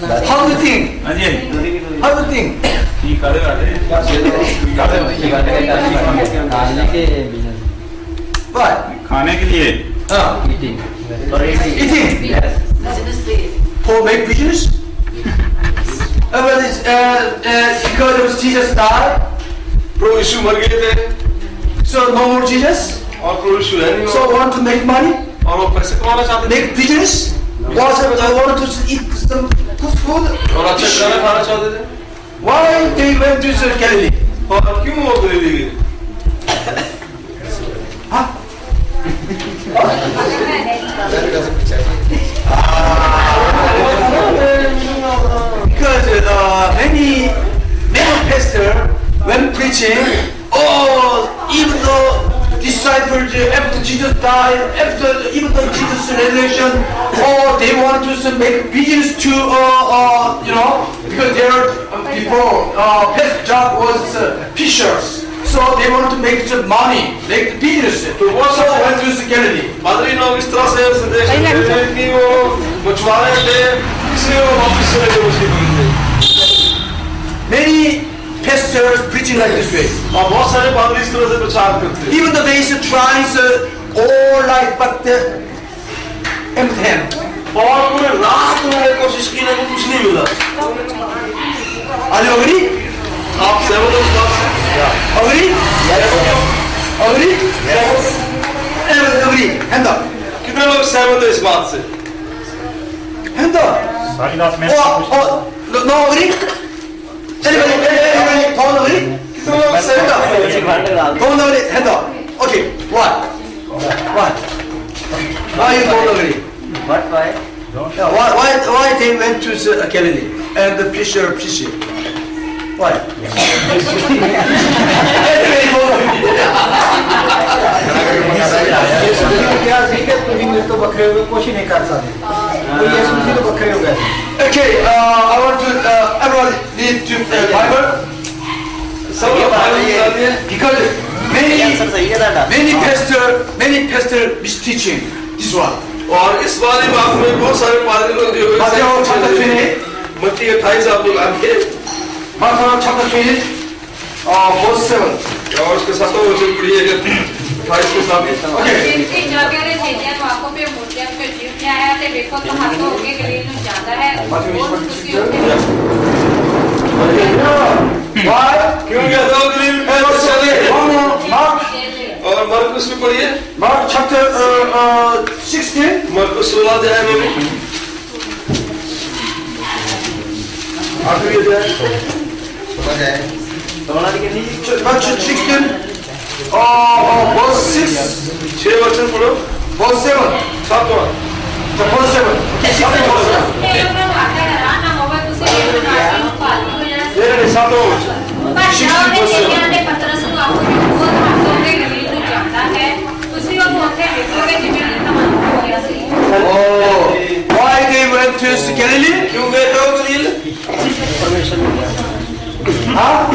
How do you think? How do you think? What? खाने के लिए Eating. Eating. Yes. For make business? Well, it's, because Jesus died, प्रभु यीशु मर गए थे so no more Jesus. और प्रभु यीशु है नहीं So want to make money, और वो पैसे कमाना चाहते थे make business. Want to eat some good food. और अच्छा खाना खाना चाहते थे Why they went to Galilee? और क्यों वो गलीली गए Huh? Because many pastors when preaching, even though disciples after Jesus died, even though Jesus' resurrection, they want to make business to because their before past job was fishers. So they want to make some money, make the business. So went to Galilee. पादरी लोग इस तरह से संदेश देते हैं कि वो मछुआरे थे इसलिए वो वापस चले गए उसकी भूमि Many pastors preaching like this way. और बहुत सारे पादरी इस तरह से प्रचार करते हैं Even though they try all life, but empty. और पूरे रात उन्होंने कोशिश की लेकिन कुछ नहीं मिला Are you agree? आप सहमत हो इस बात से Agree? Agree? Agree. Hand up. कितने लोग सहमत हैं इस बात से Hand up. No agree? Anybody don't agree? कितने लोग सहमत हैं Don't agree? Hand up. Okay. What? Why you don't agree? What, why? Yeah, why they went to Galilee and the fisher fishing? Why? Okay, I want to everyone need to Bible because many pastor misteaching this one. और इस वाली बात में बहुत सारे पादरी लोग जो Matthew chapter 28. मत्ती 28 आप लोग आगे Matthew chapter 28, verse 7. और उसके साथ वचन पढ़िएगा 28 के साथ Okay. जिनकी जगह रे सेजन वाको पे मूर्तियां पे जीवने आया ते देखो तो हाथों होके गलील में जाता है और खुशी Why? क्यों गया था गलील Mark और मरकुस में पढ़िए chapter 16. मरकुस 16 अध्याय में भी आखिरी अध्याय Matthew 16, verse 6, 6 वचन पढ़ो verse 7. 7 Verse 7. Okay, 16 verse 7. ये लोग आते हैं ना होगा तो से ये नासी को पालू हो जाए ये नहीं 7 वचन पर जब ने सेजन ने पत्रस को आपको वो हाथों होके गलील में जाता है उसी वक्त होते देखोगे जिन्हें तमाम हो गया सही Why they went to Galilee? क्यों गए थे गलील Huh?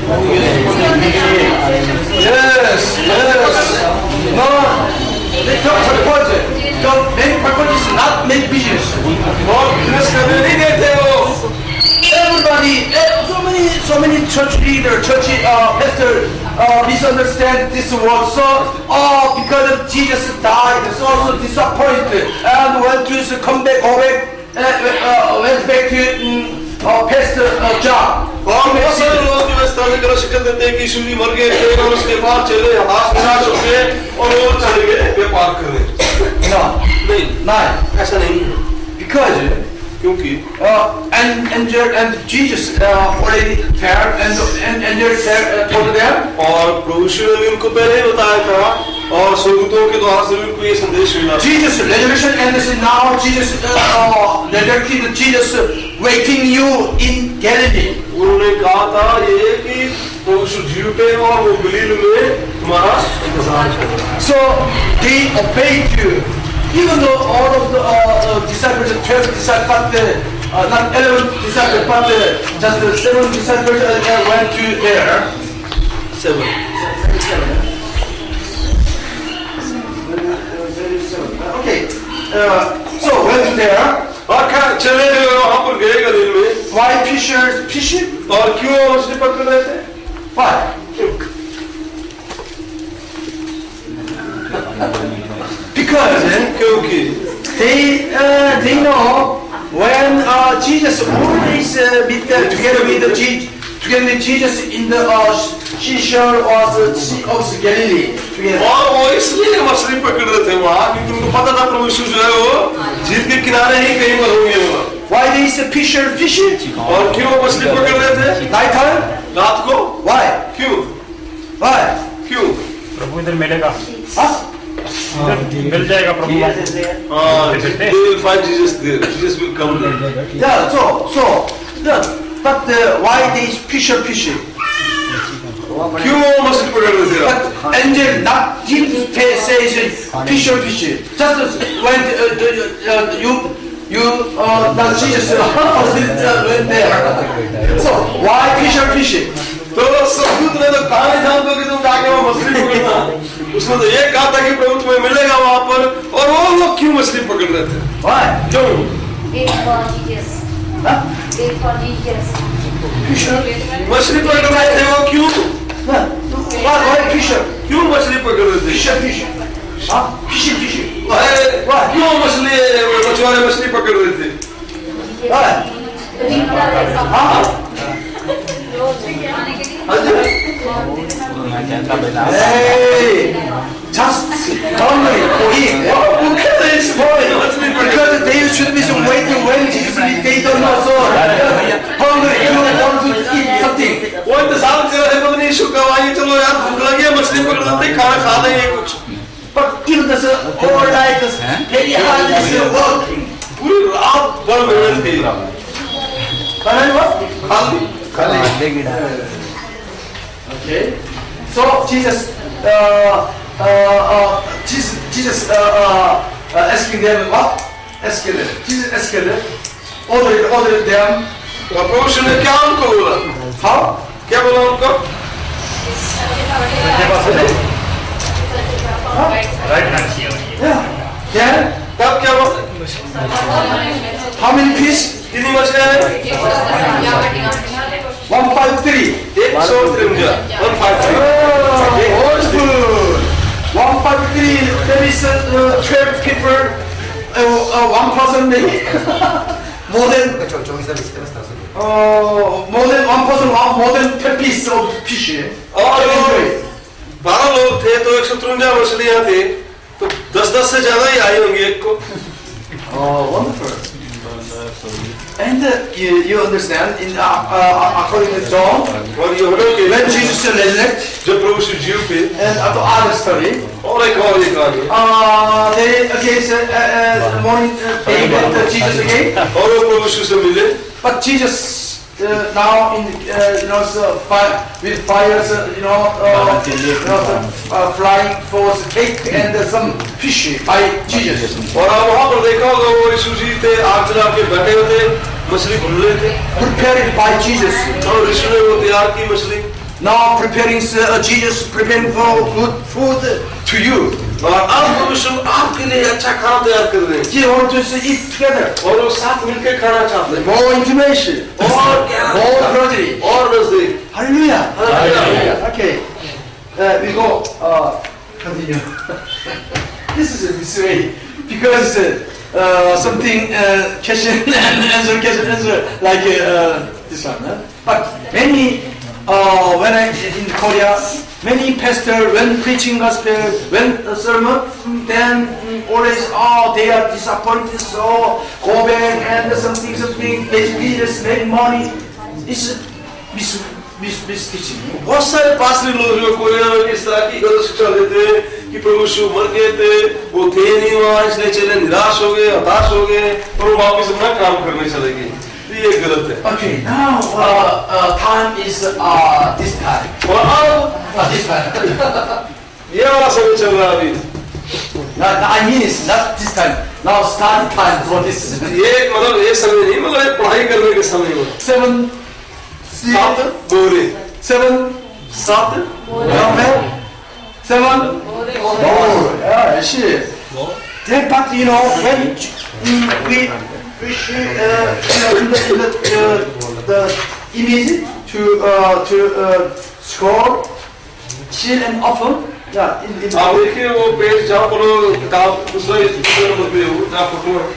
Yes. No. They come for the project. Make purpose is not make business. और बिजनेस करने नहीं गए थे वो Everybody, so many church leaders, church pastor misunderstand this word. So, because of Jesus died, it's also disappointed and went to come back, went back to pastor job. और बहुत सारे लोग जो इस तरह से गलत शिक्षा देते हैं कि यीशु जी मर गए थे और उसके बाद चले हाथ निराश हो गए और वो चले गए व्यापार करने No, नहीं ऐसा नहीं है because क्योंकि and Jesus already there and angel told them. और प्रभु यीशु ने भी उनको पहले ही बताया था और स्वर्गदूतों के द्वारा से भी उनको ये संदेश मिला Jesus resurrection and this is now Jesus resurrected Jesus waiting you in Galilee. उन्होंने कहा था ये कि प्रभु यीशु जी उठे और वो गलील में तुम्हारा इंतजार करें So they obeyed you. Even though all of the disciples, 12 disciples, not 11 disciples, but just the 7 disciples went to there. 7 Okay, so went to there. और चले गए वहाँ पर गए थे गलील में Why fishers fishing? और क्यों मछली पकड़ रहे थे Why? Because क्योंकि they know when Jesus always together with Jesus in the seashore or the Sea of Galilee together. और वो इसलिए मछली पकड़ रहे थे वहाँ क्योंकि उनको पता था प्रभु यीशु जो है वो झील के किनारे ही कहीं पर होंगे वहाँ Why they is fisher fishing? और क्यों मछली पकड़ रहे थे Night time? रात को Why? क्यों Why? क्यों प्रभु इधर मिलेगा Huh? मिल जाएगा प्रभु they will find Jesus there Jesus will come there Yeah. But why they is fisher fishing? क्यों मछली पकड़ रहे थे रात But angel not didn't say fisher fishing. Just when the Jesus went there. So why fisher fishing? तो सबूत ने तो कहा नहीं था उनको कि तुम जाके वहाँ मछली पकड़ना उसने तो ये कहा था कि प्रभु तुम्हें मिलेगा वहाँ पर और वो लोग क्यों मछली पकड़ रहे थे Why? क्यों Wait for Jesus. Huh? Wait for Jesus. Fisher? मछली पकड़ रहे थे वो क्यों Why fisher? क्यों मछली पकड़ रहे थे Fishing. Huh? Fishing. क्यों मछुआरे मछली पकड़ रहे थे Why? Huh? Hey, just hungry for eat. Because they should be some waiting when Jesus they don't know so hungry you want to eat something. वो इंतजार कर रहे थे पता नहीं यीशु कब आएंगे चलो यार भूख लगी है मछली पकड़ लेते खाना खा लेंगे कुछ But even this all night is very hard is working. पूरी रात भर मेहनत की खाली. Okay. So Jesus asking them what? Asking them. Jesus asking them. Ordered them. प्रभु ने क्या उनको बोला How? क्या बोला उनको राइट हैंड चाहिए Yeah. Then तब क्या बोला how many fish? कितनी मछलियाँ हैं 153. एक सौ तिरंजा 153 Oh, good. 153. There is 12 people. One person maybe. More than more than one person. More than 10 pieces of fish. और 12 लोग थे तो 153 मछलियाँ थी तो 10-10 से ज्यादा ही आई होंगी एक को Oh, wonderful. And you understand in according to John, और ये होने के when Jesus resurrected, जब प्रभु श्री जीव पे and the other story, और एक कहानी they again morning they met Jesus again, और वो प्रभु श्री से मिले but Jesus now in with fires flying force cake and some fish by Jesus. और आप वहाँ पर देखा होगा वो यीशु जी थे आग जला के बैठे हुए थे मछली भून रहे थे Prepared by Jesus. और यीशु ने वो तैयार की मछली Now preparing Jesus preparing for good food to you. और अब प्रभु यीशु आपके लिए अच्छा खाना तैयार कर रहे हैं You want to eat together. और वो साथ मिलकर खाना चाहते हैं More intimation. और क्या More closely. और नजदीक Hallelujah. Hallelujah. Okay. We go continue. This is this way because something question and answer like this one. But many when I in Korea, many pastors when preaching gospel, when sermon, then always they are disappointed, so go back and something they just make money. It's mis teaching. बहुत सारे pastor लोग जो Korea में इस तरह की गलत शिक्षा देते हैं कि प्रभु यीशु मर गए थे वो थे नहीं वहाँ इसलिए चले निराश हो गए हताश हो गए और वो वापस अपना काम करने चले गए ये गलत है Okay, now time is this time. और अब This time. ये वाला समय चल रहा है अभी I mean it's not this time. Now start time for this. ये मतलब ये समय नहीं मतलब ये पढ़ाई करने के समय हो 7, 7 बोरे 7, 7 7. Oh, yeah, shit. Then, but when we the image to scroll, chill and offer. Yeah, आप देखिए वो पेज जहाँ पर किताब दूसरे नंबर पे हो जहाँ फोटो है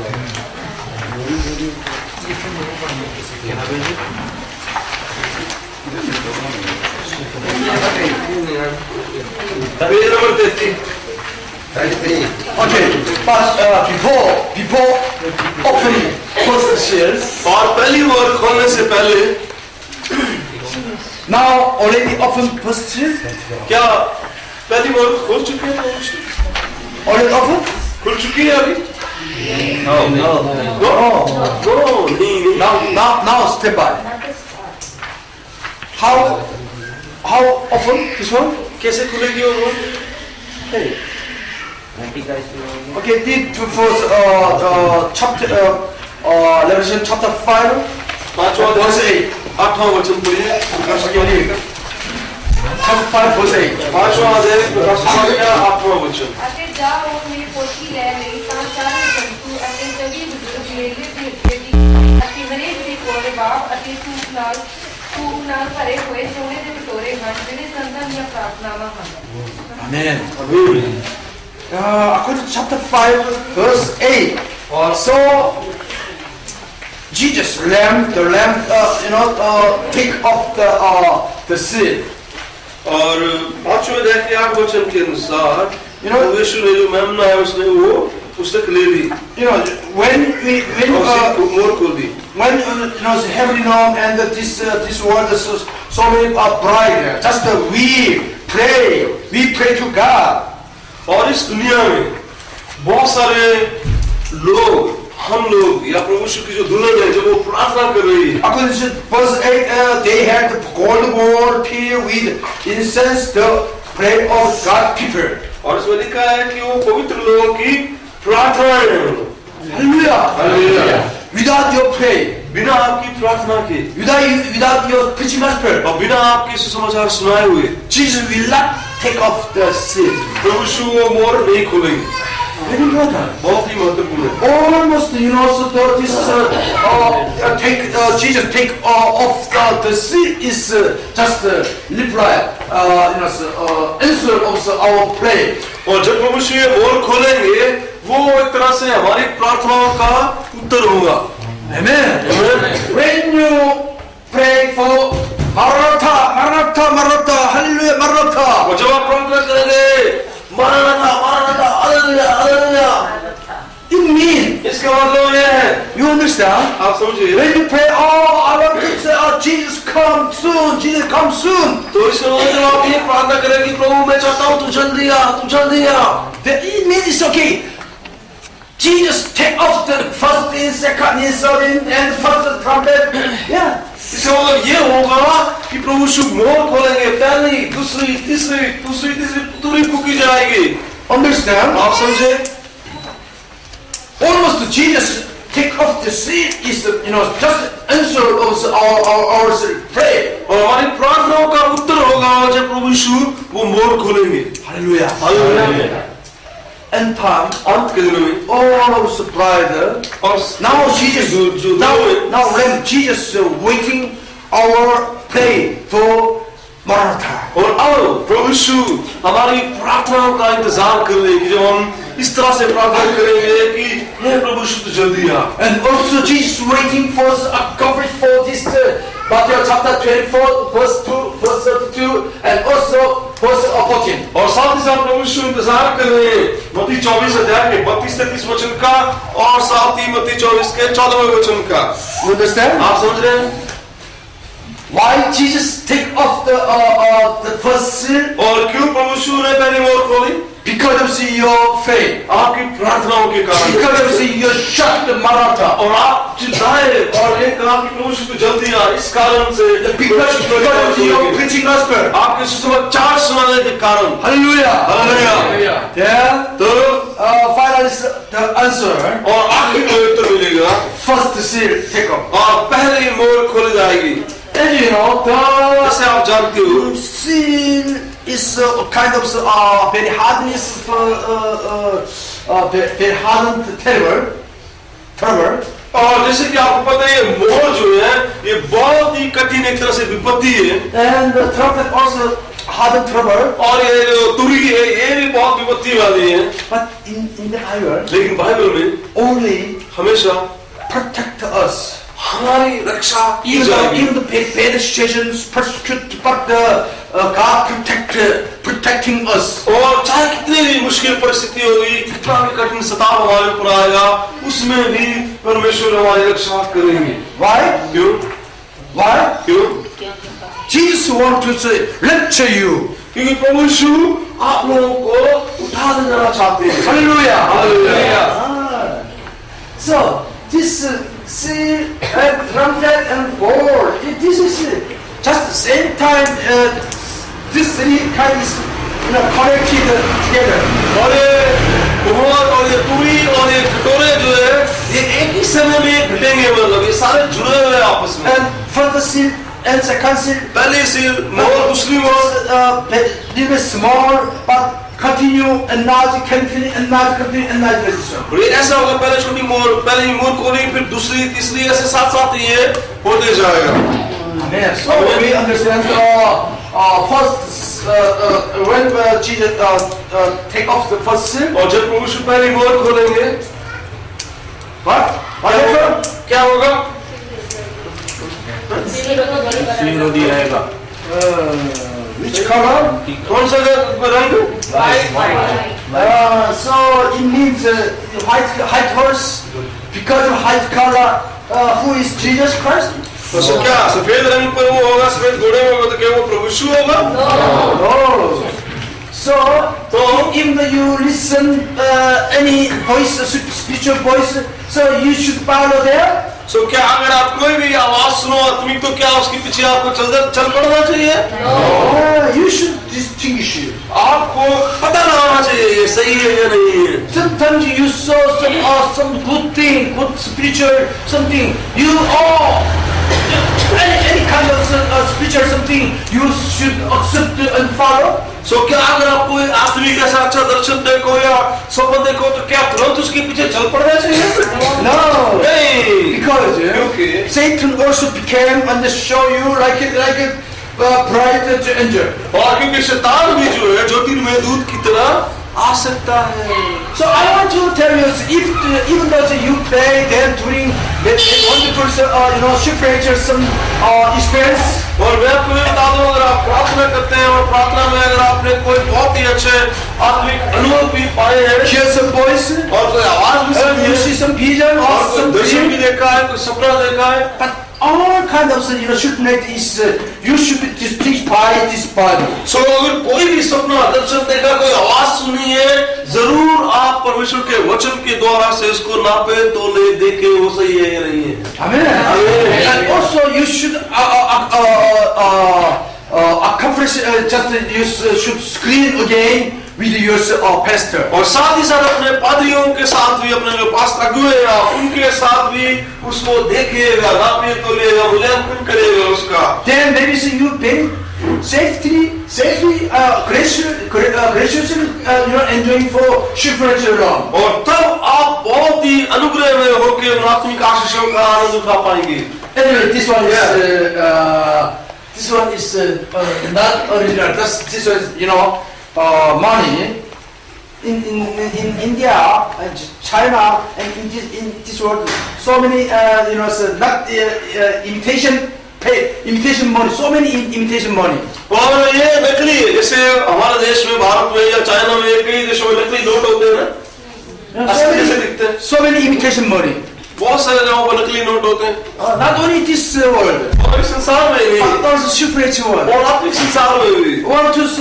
page number 33 Okay, but before opening first seals, और पहली बार खोलने से पहले now already open first seal, क्या पहली बार खोल चुके हैं already open? खुल चुकी है अभी नहीं Now step by. How often this one? कैसे खुलेगी वो Hey. Okay, the first chapter, Revelation chapter 5, पांचवा verse 8. 8वां वचन पढ़िए Chapter 5, verse 8. पांचवा अध्याय प्रकाशित वाक्य 8वां वचन ਅਤੇ ਜਾ ਉਹ ਮੇਰੀ ਪੋਥੀ ਲੈ ਲਈ ਤਾਂ ਚਾਰੇ ਜੰਤੂ ਅਤੇ ਸਭੀ ਬਜ਼ੁਰਗ ਮੇਲੇ ਦੇ ਉੱਤੇ ਦੀ ਅਤੇ ਹਰੇਕ ਦੇ ਕੋਲ ਬਾਪ ਅਤੇ ਧੂਪ ਨਾਲ ਭਰੇ ਹੋਏ ਸੋਨੇ ਦੇ ਕਟੋਰੇ ਹਨ ਜਿਹੜੇ ਸੰਤਾਂ ਦੀਆਂ ਪ੍ਰਾਰਥਨਾਵਾਂ ਹਨ Amen. According to chapter 5, verse 8. So, Jesus, the lamb, take off the seal. और पांचवें अध्याय के 8 वचन के अनुसार यीशु ने जो मेमना है उसने वो पुस्तक ले ली When मोर खोल दी when heavenly realm and this world is so many bright, just we pray to God. और इस दुनिया में बहुत सारे लोग हम लोग या प्रभु यीशु की जो दुल्हन है जब वो प्रार्थना कर रही है According to verse 8, they had the gold bowl filled with incense, the prayer of God's people. और इसमें लिखा है कि वो पवित्र लोगों की प्रार्थना है Hallelujah. Hallelujah. Without your prayer, बिना आपकी प्रार्थना के without your preaching gospel, और बिना आपके सुसमाचार सुनाए हुए Jesus will not take off the seal. प्रभु यीशु वो मोर नहीं खोलेंगे Very important. बहुत ही महत्वपूर्ण है Almost, Jesus take off the seal is just reply, answer of our prayer. और जब प्रभु यीशु ये मोर खोलेंगे वो एक तरह से हमारी प्रार्थनाओं का उत्तर होगा Amen. When you pray for Maranatha, Maranatha, Maranatha, Hallelujah, Maranatha. और जब आप प्रार्थना करेंगे maranatha maranatha hallelujah hallelujah It means, इसका मतलब ये है you understand? आप समझिए When you pray, I want to say, Jesus come soon, Jesus come soon. तो इसका मतलब जब आप ये प्रार्थना करें कि प्रभु मैं चाहता हूँ तू जल्दी आ It means it's okay. Jesus take off the first in, second in, third in, and first trumpet. Yeah. इसका मतलब ये होगा कि प्रभु यीशु मोर खोलेंगे पहली दूसरी तीसरी पूरी फूकी जाएगी Understand? आप समझे Almost Jesus take off the seal is just answer of our prayer. और हमारी प्रार्थनाओं का उत्तर होगा जब प्रभु यीशु वो मोर खोलेंगे Hallelujah. Hallelujah End time. अंत के दिनों में All of us brother. और Now Jesus, now when Jesus waiting our prayer for Maranatha. और आओ प्रभु यीशु हमारी प्रार्थनाओं का इंतजार कर रहे हैं कि जब हम इस तरह से प्रार्थना करेंगे कि हे प्रभु यीशु तू जल्दी आ And also Jesus waiting for coverage for this Matthew chapter 24 verse 2 verse 32 and also verse 14. और साथ ही साथ प्रभु यीशु इंतजार कर रहे हैं मत्ती 24 अध्याय के 32-33 वचन का और साथ ही मत्ती 24 के 14वें वचन का You understand? आप समझ रहे हैं Why Jesus take off the first seal? और क्यों प्रभु यीशु ने पहली मोर खोली Because of your faith. आपकी प्रार्थनाओं के कारण Because of your shut Maranatha. और आप चिल्लाए और ये कहा कि प्रभु यीशु तू जल्दी आ इस कारण से Because of your preaching gospel. आपके सुसमाचार सुनाने के कारण Hallelujah. Hallelujah Yeah. तो Finally the answer. और आखिर में उत्तर मिलेगा First seal take off. और पहली मोर खोली जाएगी And you know जैसे आप जानते हो seal is kind of very hardness, very hardened terrible. और जैसे कि आपको पता है ये मोर जो है ये बहुत ही कठिन एक तरह से विपत्ति है And the trumpet also had a trouble. और ये जो तुरी है ये भी बहुत विपत्ति वाली है But in the Bible, लेकिन बाइबल में only हमेशा protect us. हमारी रक्षा की Even जाएगी the bad situations, persecute, but God protecting us. और चाहे कितनी भी मुश्किल परिस्थिति होगी कितना भी कठिन सताव हमारे ऊपर आएगा उसमें भी परमेश्वर हमारी रक्षा करेंगे Why? क्यों Why? क्यों Jesus wants to say, lecture you. क्योंकि प्रभु यीशु आप लोगों को उठा ले जाना चाहते हैं Hallelujah. Hallelujah So this seal and trumpet and gold, this is just the same time. This three kinds connected together. और ये मोहर और ये तुरी और ये कटोरे जो है ये एक ही समय में घटेंगे मतलब ये सारे जुड़े हुए हैं आपस में And first seal and second seal, पहली सील मोहर दूसरी मोहर little small but continue and large, continue and large, continue and large position. और ये ऐसा होगा पहले छोटी मोहर पहले मोहर खोली फिर दूसरी तीसरी ऐसे साथ साथ ये होते जाएगा Yes. So we understand. First, when Jesus take off the first seal, और जब प्रभु यीशु पहली मोहर खोलेंगे what happened? क्या होगा सील दी रहेगा Which color? कौन सा रंग So it means white horse, because of white color. Who is Jesus Christ? तो क्या सफेद रंग पर वो होगा सफेद घोड़े में होगा तो क्या वो प्रभु यीशु होगा No. So even though you listen any voice, spiritual voice, so you should follow there. सो क्या अगर आप कोई भी आवाज सुनो आत्मिक तो क्या उसके पीछे आपको चल पड़ना चाहिए You should distinguish it. आपको पता लगाना चाहिए ये सही है या नहीं है Sometimes you saw some good thing, good spiritual something. You any kind of spiritual something you should accept and follow. सो क्या अगर आप कोई आत्मिक ऐसा अच्छा दर्शन देखो या स्वप्न देखो तो क्या तुरंत उसके पीछे चल पड़ना चाहिए No, नहीं because Okay. Satan also became and show you like a bright angel. और क्योंकि शैतान भी जो है ज्योतिर्मय दूत की तरह आ सकता है So I want to tell you, even though you pray, then during wonderful, supernatural some experience. और मैं आपको ये बता दूं अगर आप प्रार्थना करते हैं और प्रार्थना में अगर आपने कोई बहुत ही अच्छे आत्मिक अनुभव भी पाए हैं Hear some voice, और कोई आवाज भी सुनी you है see some vision or और कोई some दर्शन भी dream. देखा है कोई सपना देखा है But all kind of supernatural is you should be distinguished by this Bible. सो अगर कोई भी सपना दर्शन देखा कोई आवाज सुनी है जरूर आप परमेश्वर के वचन के द्वारा से इसको नापे तोले देखे वो सही है या नहीं है Amen. Amen. And also you should accomplish you should screen again with your pastor. और साथ ही साथ अपने पादरियों के साथ भी अपने जो पास्टर अगुए हैं उनके साथ भी उसको देखिएगा नापे तोलेगा मूल्यांकन करेगा उसका Then maybe you very safely, graciously, enjoying for supernatural love. और तब आप बहुत ही अनुग्रह में होकर आत्मिक आशीषों का आनंद उठा पाएंगे Anyway, this one is not original. This was money. In India and China and in this world, so many not imitation money. So many imitation money. और ये नकली है जैसे हमारे देश में भारत में या चाइना में कई देशों में नकली नोट होते हैं ना असली जैसे दिखते हैं So many imitation money. बहुत सारे जगहों पर नकली नोट होते हैं Not only this world, और इस संसार में भी but also supernatural world. और आत्मिक संसार में भी Want to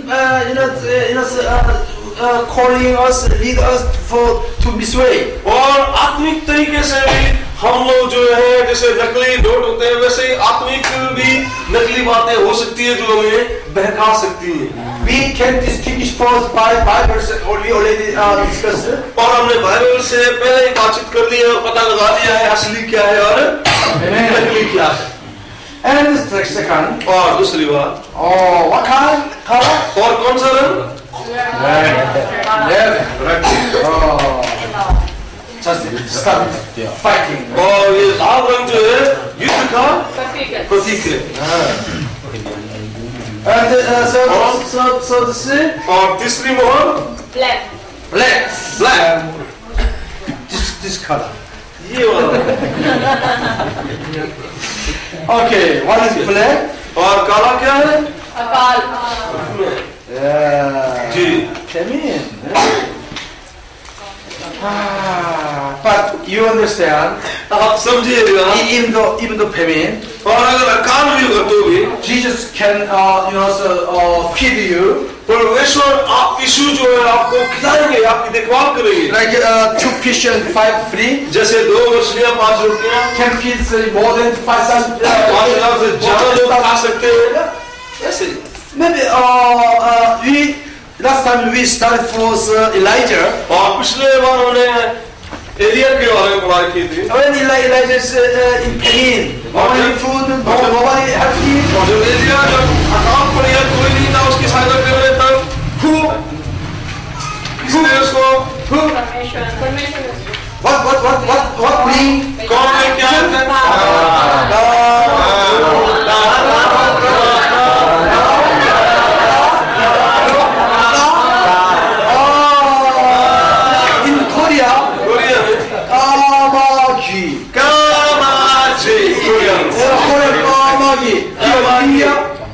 calling us, lead us to this way. और आत्मिक तरीके से भी हम लोग जो है जैसे नकली नोट होते हैं वैसे ही आत्मिक भी नकली बातें हो सकती है जो हमें बहका सकती हैं We can distinguish false by Bible already discussed. और हमने बाइबल से पहले ही बातचीत कर ली है और पता लगा दिया है असली क्या है और नकली क्या है And the second, और दूसरी बात what kind color? और कौन सा रंग Red. start fighting. और ये लाल रंग जो है युद्ध का प्रतीक है। And so this is और तीसरी मोहर Black. black. This color. ये वाला। Okay, what is black? और काला क्या है? Akal. Yeah. Ji. Feminine. But you understand? आप समझिएगा। Even though feminine, और अगर अकाल भी होगा तो भी Jesus can feed you परमेश्वर आप यीशु जो है आपको खिलाएंगे, आपकी देखभाल करेंगे। like 2 fish and 5 free जैसे 2 मछलियाँ 5 रोटियाँ can feed more than 5,000. 5,000 से ज्यादा लोग खा सकते हैं। ऐसे Maybe last time we started for Elijah. और पिछले बार हमने एलिया के बारे में बात की थी। When Elijah is in pain, nobody food, nobody have him. और जब एलिया जब अकाल पड़ी है, कोई नहीं था उसकी सहायता कर रहे तब किसने उसको What bring? कौन ने क्या In Korea, Kamagi. Korean Kamagi. India,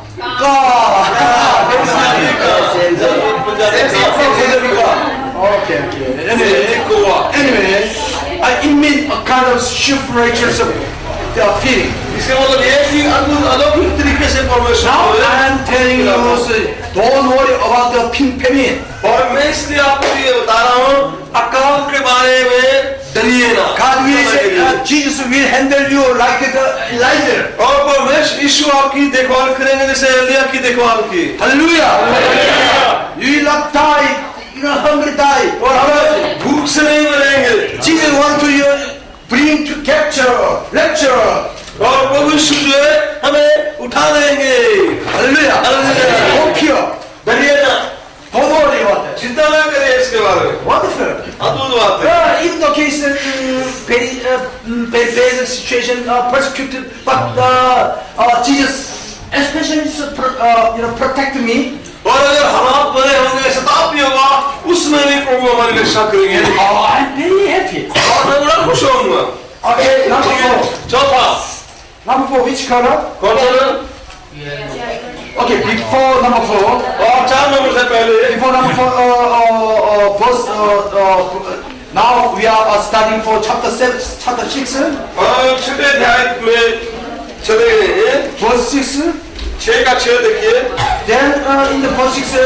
Okay. Anyway, it means a kind of supernatural feeling. इसका मतलब ये कि अलौकिक तरीके से परमेश्वर Now I am telling you, don't worry about the famine. और मैं इसलिए आपको ये बता रहा हूँ अकाल के बारे में डरिए ना। God will Jesus will handle you like Elijah. और परमेश्वर यीशु आपकी देखभाल करेंगे जैसे एलिया की देखभाल की। Hallelujah. You will not die. You will not hungry die. और हम भूख से नहीं मरेंगे। Jesus want to bring to capture, lecture. और प्रभु यीशु जो है हमें उठा देंगे। Hallelujah. Don't fear. डरिए ना। Don't worry about that. चिंता ना करिए इसके बारे में। Wonderful. अद्भुत बात है। Even though case very bad situation, persecuted, but Jesus especially protect me. और अगर हालात बने होंगे सताप भी होगा उसमें भी प्रभु हमारी रक्षा करेंगे। I'm very happy. और मैं बड़ा खुश होऊंगा। Okay, number 4. चौथा Number 4, which color? कौन सा रंग? Okay, before number 4. और 4 नंबर से पहले Before number 4, verse, now we are studying for chapter 6, और 6 अध्याय में चले गए हैं। verse 6. 6 का 6 देखिए। Then in the verse 6,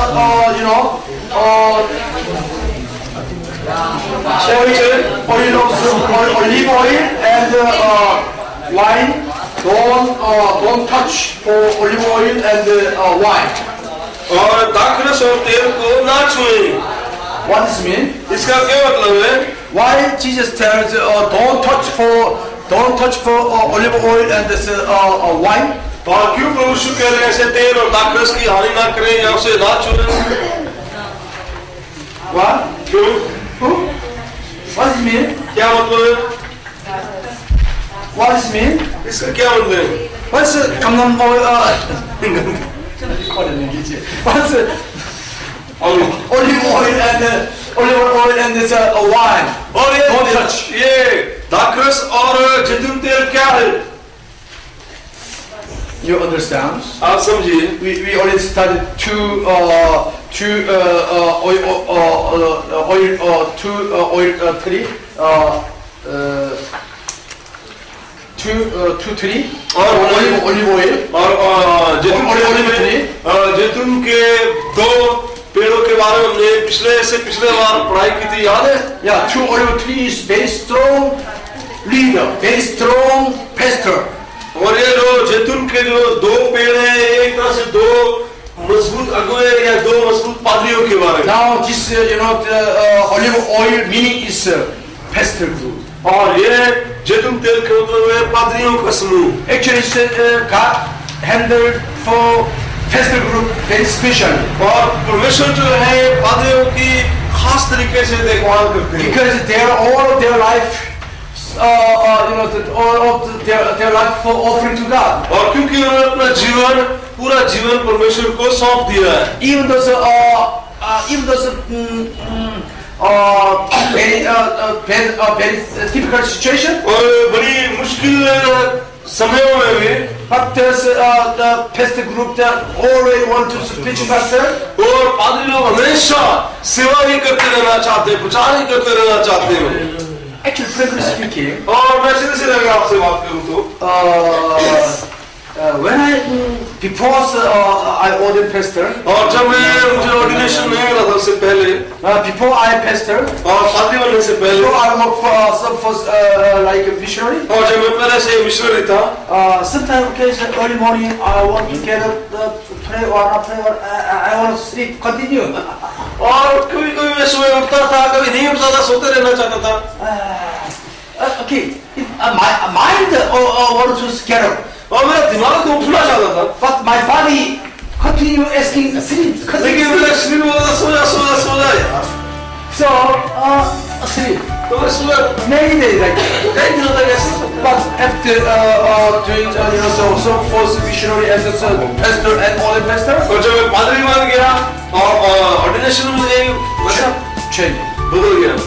olive oil and wine. Don't touch olive oil and wine. और दाखरस और तेल को ना छुएं। What does it mean? इसका क्या मतलब है? Why Jesus tells don't touch for olive oil and this wine? और क्यों प्रभु यीशु कह रहे हैं ऐसे तेल और दाखरस की हानि ना करें या उसे ना छुएं? What? क्यों? What does it mean? क्या मतलब है? What does it mean? इसका क्या मतलब है? What's 감람 oil? What's olive oil and this wine? और Don't touch. ये दाखरस और जैतून तेल क्या है? You understand? आप समझिए। We already studied two oil tree. Two tree. और olive oil. और जैतून के 2 पेड़ों के बारे में हमने पिछले बार पढ़ाई की थी, याद है? Yeah, 2 olive trees, very strong leader, very strong pastor. और ये जो जैतून के जो 2 पेड़ हैं, एक तरह से 2 मजबूत अगुए या 2 मजबूत पादरियों के बारे में। Now this the olive oil meaning is pastor group. और ये जैतून तेल के मतलब है पादरियों का समूह। Actually, God handled for pastor group very special. और परमेश्वर जो है पादरियों की खास तरीके से देखभाल करते हैं because they are all of their life, all of their life for offering to God. और क्योंकि उन्होंने अपना जीवन पूरा जीवन परमेश्वर को सौंप दिया है Even those very difficult situation, और बड़ी मुश्किल समयों में भी but there's the pastor group that always want to preach pastor. और पादरी लोग हमेशा सेवा ही करते रहना चाहते हैं प्रचार ही करते रहना चाहते हैं Actually, frankly speaking, और मैं सीधे सीधे अगर आपसे बात करूं तो when before I ordained pastor, और जब मुझे ऑर्डिनेशन नहीं मिला था उससे पहले before I pastor, और पादरी बनने से पहले so I work for like a missionary. और जब मैं पहले से मिशनरी था Sometimes occasionally early morning I want to get up, pray or not pray, or I want to sleep, continue. और कभी कभी मैं सुबह उठता था कभी नहीं उठता था सोते रहना चाहता था Okay, my mind want to get up, और मेरा दिमाग तो उठना चाहता था but my body continue asking sleep. लेकिन मेरा शरीर बोलता था सो जा यार So sleep. तो मैं सुबह Many days like that. कई दिनों तक ऐसे But after doing so first missionary as a pastor and all the pastor, और जब मैं पादरी बन गया और ऑर्डिनेशन में मुझे मतलब change, बदल गया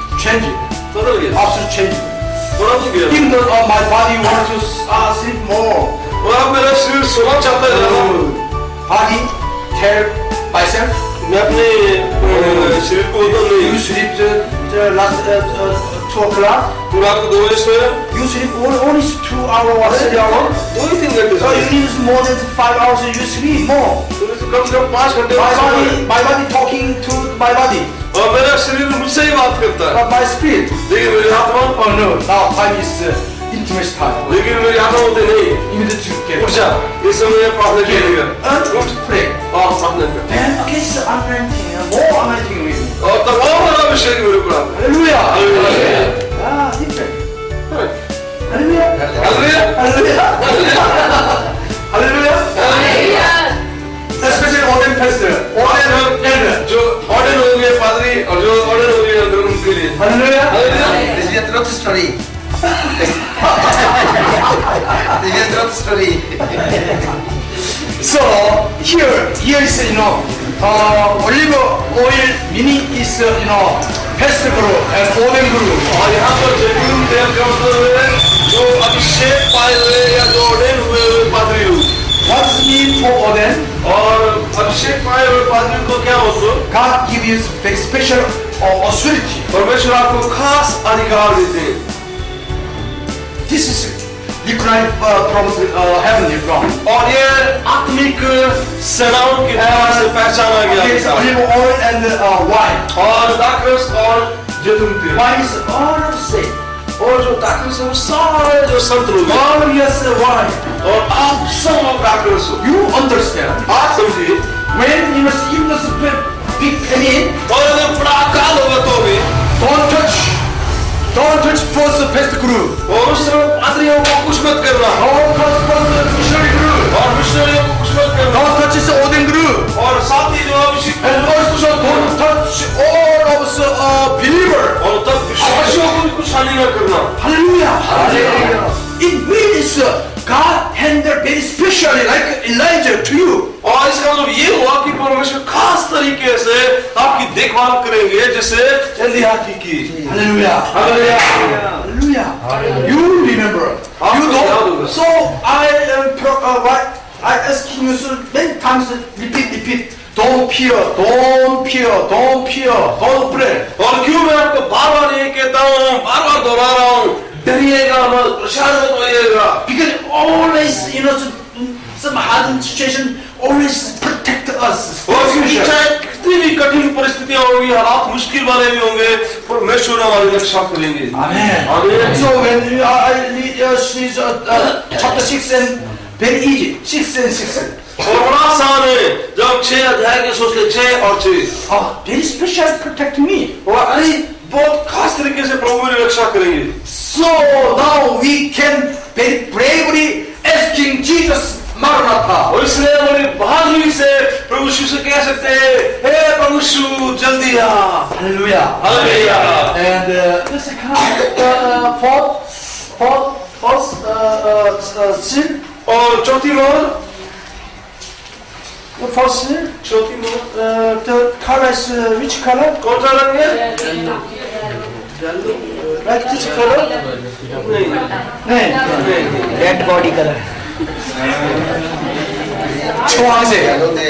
absolute change. बदल गया Even though my body wants to sleep more, और अब मेरा शरीर सोना चाहता है body tell myself, मैं अपने शरीर को बोलता नहीं you sleep the last 2 o'clock, तो रात को 2 बजे सोया you sleep only 2 hours or 3 hours. 2-3 घंटे So you need more than 5 hours, you sleep more. कम से कम 5 घंटे My body talking to my body, और मेरा शरीर मुझसे ही बात करता है but my spirit, लेकिन मेरी आत्मा oh no, now time is intimate time. लेकिन मेरी आत्मा होते नहीं Immediately get उठ जा इस समय प्रार्थना कीजिएगा and pray. और प्रार्थना कर Then against the anointing, more anointing with me. और तब और बड़ा अभिषेक मेरे ऊपर आता Hallelujah. Hallelujah. Different. है Hallelujah. Hallelujah Hallelujah. Hallelujah. Especially ordained pastor, ordained elder. जो ऑर्डर हो गए पादरी और जो ऑर्डर हो गए अंदर उनके लिए Hallelujah. Hallelujah This is a true story. This is a true story. So here is olive oil meaning is pastor group and ordained group. और यहाँ पर जैतून तेल का मतलब है जो अभिषेक पाए हुए या जो ऑर्डर हुए पादरी लोग What does it mean for ordained? और अभिषेक पाए हुए पादरी को क्या मतलब God gives you very special authority. परमेश्वर आपको खास अधिकार देते हैं This is recognized from heavenly realm. और ये आत्मिक सेनाओं के द्वारा से पहचाना There is गया olive oil and wine. और दाखरस और जैतून तेल Wine is all of sin. और जो दाखरस है वो सारे जो संत लोग हैं Glorious wine. और आप सब लोग दाखरस हो You understand? आप समझिए When you must even the big penny, और अगर बड़ा अकाल होगा तो भी don't touch first pastor group. और उस समय पादरियों को कुछ मत करना Don't touch first missionary group. और मिशनरियों को कुछ मत करना Don't touch the ordained group. और साथ ही जो अभिषेक And also don't touch all of the believer. और तब विश्वासियों को भी कुछ हानि न करना Hallelujah. Hallelujah. It means God handled very specially like Elijah to you. और इसका मतलब ये हुआ कि परमेश्वर खास तरीके से आपकी देखभाल करेंगे जैसे एलिया की Hallelujah. Hallelujah. You remember. You know. So I asking you so many times repeat. Don't fear. Don't pray. और क्यों मैं आपको बार बार ये कहता हूँ बार बार दोहरा रहा हूँ डरिएगा मत परेशान मत होइएगा Because always, some hard situation always protect us. और चाहे कितनी भी कठिन परिस्थितियां होंगी हालात मुश्किल वाले भी होंगे परमेश्वर हमारी रक्षा करेंगे Amen. Amen. So when I read chapter 6 and very easy, 6 and 6. और बड़ा आसान है जब 6 अध्याय के सोच ले 6 और 6 Very special protect me. और अरे बहुत खास तरीके से प्रभु मेरी रक्षा करेंगे So now we can very bravely asking Jesus Maranatha. और इसलिए बड़ी बहादुरी से प्रभु यीशु से कह सकते हैं हे प्रभु यीशु जल्दी आ Hallelujah. Hallelujah. And the second, fourth seal. और चौथी मोहर, The first seal. चौथी मोहर The color is which color? कौन सा रंग है? Like this color? नहीं, Red body color. 주황색.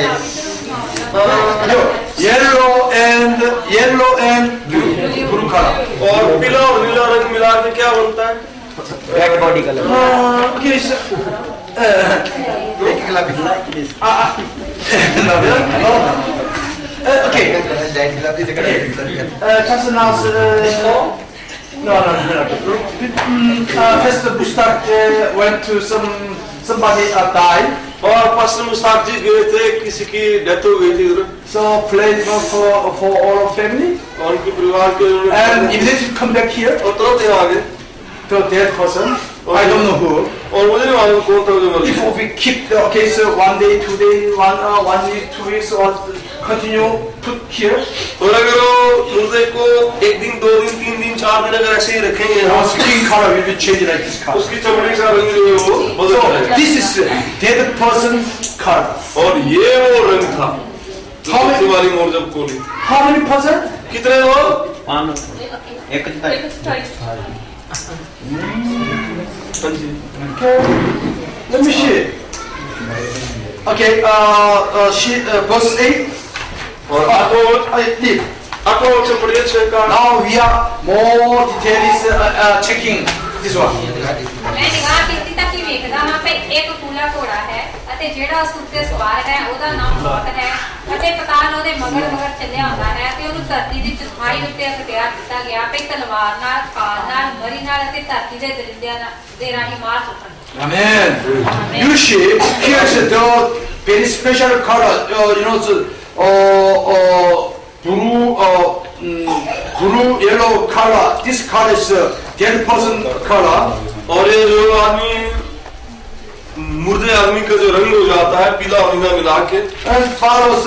Yellow and blue color. और पीला और नीला रंग मिला के क्या बनता है? Red body color. Okay, so, okay. Just announce. No. First, Bustak went to somebody died. और पास्टर मुस्ताक जी गए थे, किसी की डेथ हो गई थी उधर, So pray for all of family. और उनके परिवार के And immediately come back here और तुरंत यहाँ आ गए, to that person. I don't know who. और मुझे नहीं मालूम कौन था जो मर If गया। we keep the case 1 day, 2 days, 1 week, 2 weeks, or continue put here, और अगर वो मुर्दे को 1 दिन, 2 दिन, 3 दिन, 4 दिन अगर ऐसे ही रखेंगे, our skin color will be changed like this color. उसकी चमड़ी का रंग जो है वो बदल So जाएगा। this is dead person color. और ये वो रंग था, How many- चौथी वाली मोर जब खोली। How many person? कितने लोग? Okay, let me see. Okay, verse 8. और Leave. आपको चमड़ी अच्छे का Now we are more details checking this one. मैं निगाह ਕੀਤੀ ਤਾਂ ਕੀ ਵੇਖਦਾ ਹਾਂ ਕਿ ਇੱਕ ਕੂਲਾ ਘੋੜਾ ਹੈ ਅਤੇ ਜਿਹੜਾ ਉਸ ਉੱਤੇ ਸਵਾਰ ਹੈ ਉਹਦਾ ਨਾਮ ਲੋਟ ਹੈ ਅਤੇ ਪਤਾਲ ਉਹਦੇ ਮਗਰ ਚੱਲਿਆ ਹੁੰਦਾ ਹੈ ਤੇ ਉਹਨੂੰ ਧਰਤੀ ਦੀ ਚੌਥਾਈ ਉੱਤੇ ਅਖਤਿਆਰ ਦਿੱਤਾ ਗਿਆ ਕਿ ਤਲਵਾਰ ਨਾਲ, ਕਾਲ ਨਾਲ, ਮਰੀ ਨਾਲ ਅਤੇ ਧਰਤੀ ਦੇ ਦਰਿੰਦਿਆਂ ਦੇ ਰਾਹੀਂ ਮਾਰ ਸੁੱਟਣ। Amen. You see, here's the very special color. Blue, yellow color. This color is dead person color. और ये जो आदमी मुर्दे आदमी का जो रंग हो जाता है पीला और नीला मिला के, And follows,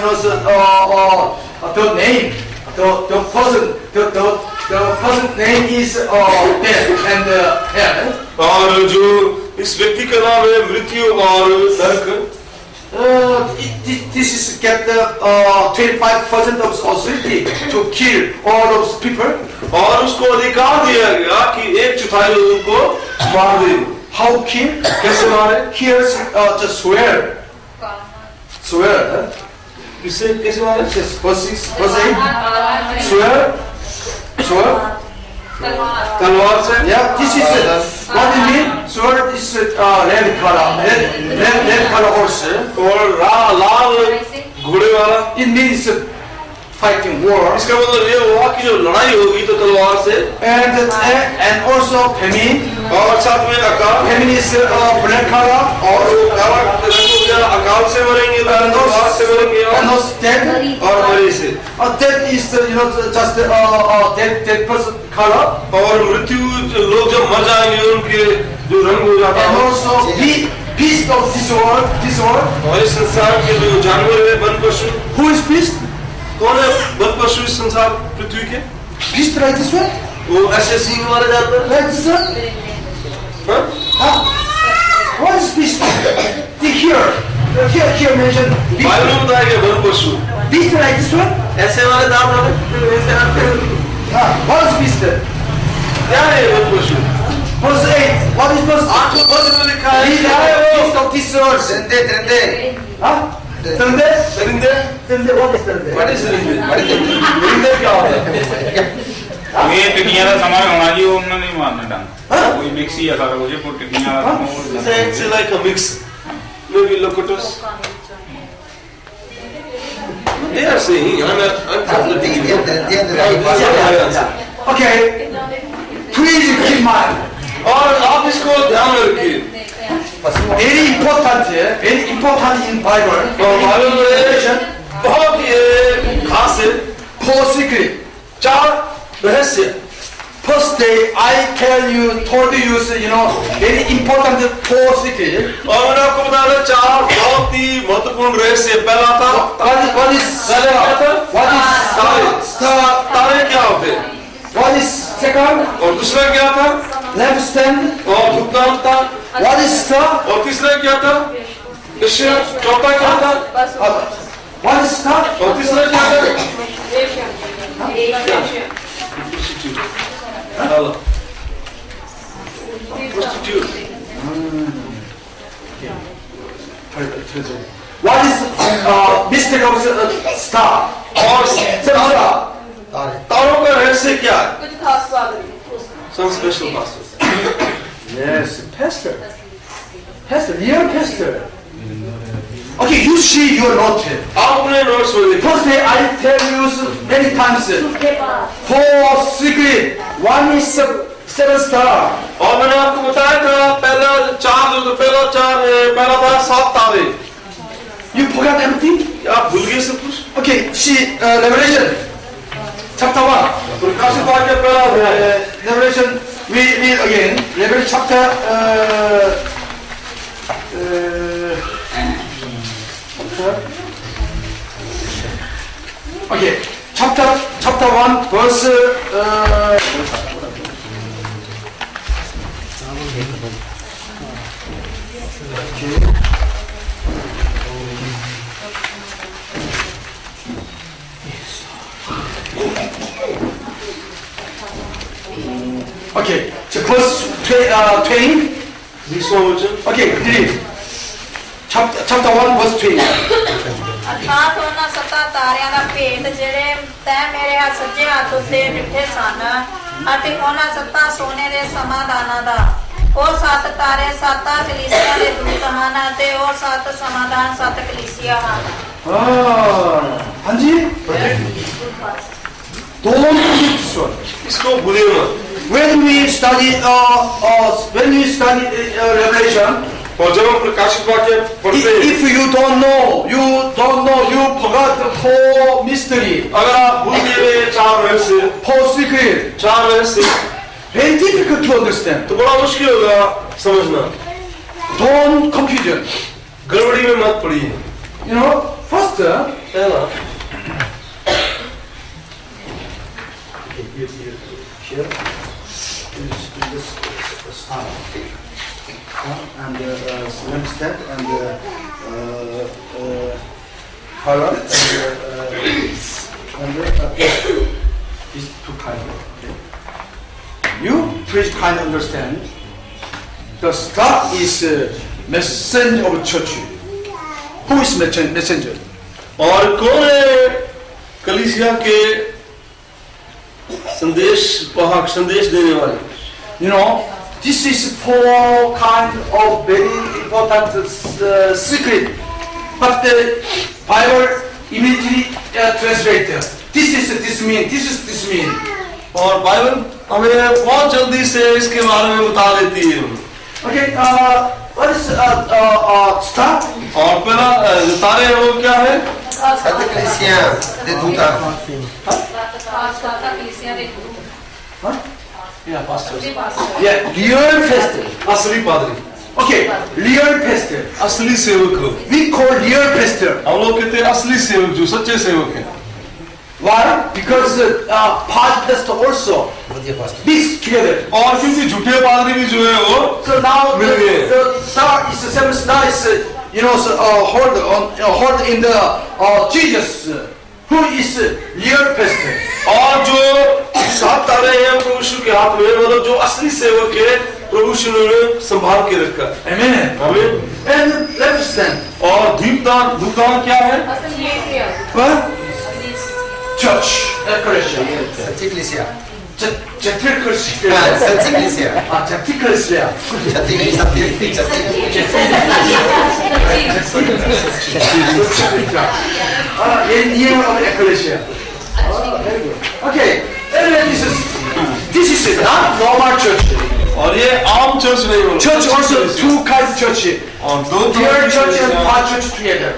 the name. The person name is death and hell. और जो इस व्यक्ति का नाम है मृत्यु और नरक। This is get 25% of authority to kill all those people. और उसको अधिकार दिया गया कि 1/4 लोगों को मार दे। How kill? कैसे मारे? Here's just swear. Swear. किससे कैसे मारे? Yes, verse 6, verse 8. Swear. तलवार से। Yeah, this is what it means. Sword is red color. Red color also. और लाल घोड़े वाला। It means fighting war. इसका मतलब ये हुआ कि जो लड़ाई होगी तो तलवार से। And also famine. और साथ में अकाल। Famine is black color. और काला रंग हो गया, अकाल से मरेंगे, तलवार से मरेंगे And also death. और मरे से। Death is just dead person color. और मृत्यु लोग जब मर जाएंगे उनके जो रंग हो जाता And है। also beast of this world. और इस संसार के जो जानवर है वन पशु, Who is beast? कौन है वन पशु इस संसार पृथ्वी के? Beast like this one? वो ऐसे सिंह वाले जानवर। Like this one? हाँ? What is beast? Here mentioned beast. Bible में बताया गया वन पशु। Beast like this one? ऐसे वाले दांत वाले, ऐसे आते What is beast? क्या है ये वन पशु? Verse 8. What is verse 8? वर्ष में लिखा है Beast of this world. Trende. Huh? Tende? परिंदे। Tende, what is tende? What is परिंदे? परिंदे क्या होता है? ये टिकिया का समय होना जी उन्होंने नहीं मारना डांग कोई मिक्स ही है सारा कुछ वो टिकिया का It's like a mix. Maybe locutus. They are saying, I'm translating it. Okay. Please keep mind. और आप इसको ध्यान में रखिए। Very important in Bible. और बाइबल में बहुत ही खास है। 4 secret. 4 रहस्य। First day I told you, very important 4 secret. और मैंने आपको बताया 4 बहुत ही महत्वपूर्ण रहस्य। पहला था What is पहले क्या था? star? Protocol. और दूसरा क्या था? Left stand. और भुगतान था। What is star? और तीसरा क्या था? विषय। चौथा क्या था? What is star? और तीसरा क्या था? Hello. Prostitute. What is mistake of star? और Star. तारों का रहस्य क्या है? कुछ खास बात नहीं। Some special pastor. Yes, pastor. Pastor, real pastor. Okay, you see your note. आपने नोट्स में देखा। First day I tell you many times. 4 secret. One is 7 star. और मैंने आपको बताया था पहला 4 था 7 तारे। You forgot everything? आप भूल गए सब कुछ? Okay, see Revelation chapter 1. प्रकाशित वाक्य पहला अध्याय। Revelation. We read again. Revelation chapter. Okay, chapter 1, verse. Okay, so verse 20. Okay, read. Chapter 1, verse 20. ਅਰਥਾਤ ਉਹਨਾਂ 7 ਤਾਰਿਆਂ ਦਾ ਭੇਦ ਜਿਹੜੇ ਤੈਂ ਮੇਰੇ ਸੱਜੇ ਹੱਥ ਉੱਤੇ ਡਿੱਠੇ ਸਨ ਅਤੇ ਉਹਨਾਂ 7 ਸੋਨੇ ਦੇ ਸਮਾਧਾਨਾਂ ਦਾ ਉਹ 7 ਤਾਰੇ 7 ਕਲੀਸਿਆਂ ਦੇ ਦੂਤ ਹਨ ਅਤੇ ਉਹ 7 ਸਮਾਧਾਨ 7 ਕਲੀਸਿਆਂ ਹਨ। ਹਾਂਜੀ don't forget this one. इसको भूलिए मत। When we study Revelation, और जब हम प्रकाशित वाक्य पढ़ते हैं, if you don't know, you forgot the 4 mystery, अगर आप भूल गए 4 रहस्य, 4 secret, 4 रहस्य, very difficult to understand. तो बड़ा मुश्किल होगा समझना। Don't confusion. गड़बड़ी में मत पड़िए। You know, first, पहला here, and slim step and color and these 2 kinds. You please kind of understand. The star is messenger of church. Who is messenger? और कौन है कलीसिया के संदेश वाहक, संदेश देने वाले? You know, this is 4 kind of very important secret, but the Bible immediately translates. This mean. और बाइबल हमें बहुत जल्दी से इसके बारे में बता देती है। Okay, what is star? और पहला जो तारे हैं वो क्या है? 7 कलीसियां दे दूता। Yeah, pastor. Yeah, real pastor. असली पादरी, Okay, real pastor. असली सेवक लोग। We call real pastor. हम लोग कहते हैं असली सेवक, जो सच्चे सेवक हैं। Why? Because pastor also mix together. और क्योंकि झूठे पादरी भी जो है वो So now मिल गए। the star is the 7 star is hold in the Jesus, who is real pastor. और जो 7 तारे हैं प्रभु यीशु के हाथ में, मतलब जो असली सेवक है प्रभु यीशु ने संभाल के रखा। Amen. आमीन। And left stand. और धूपदान क्या है? What? Church. Ecclesia. सच्ची कलीसिया। Church ecclesia. सच्ची कलीसिया। Church ecclesia. सच्ची नहीं सच्ची। Year of ecclesia. Very good. Okay. This is not normal church. और ये आम चर्च नहीं बोलो। Church also 2 kinds of church. और 2 Real church and part church together.